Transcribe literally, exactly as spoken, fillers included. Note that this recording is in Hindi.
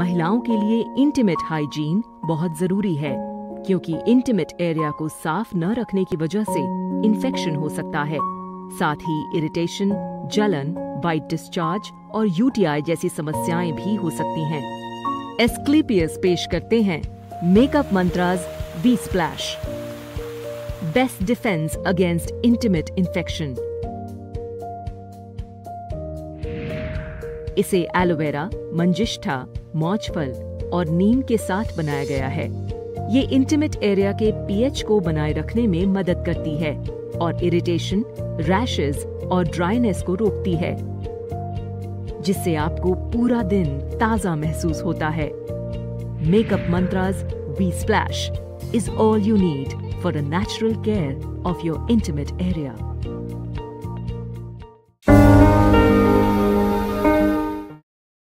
महिलाओं के लिए इंटीमेट हाइजीन बहुत जरूरी है, क्योंकि इंटीमेट एरिया को साफ न रखने की वजह से इन्फेक्शन हो सकता है। साथ ही इरिटेशन, जलन, वाइट डिस्चार्ज और यूटीआई जैसी समस्याएं भी हो सकती हैं। एस्क्लेपियस पेश करते हैं makeup mantras V splash, best defense against intimate infection. इसे एलोवेरा, मंजिष्ठा, मौजफल और नीम के साथ बनाया गया है। ये इंटीमेट एरिया के पीएच को बनाए रखने में मदद करती है और इरिटेशन, रैशेस और ड्राइनेस को रोकती है, जिससे आपको पूरा दिन ताजा महसूस होता है। Makeup mantras V splash is all you need for a natural care of your intimate area.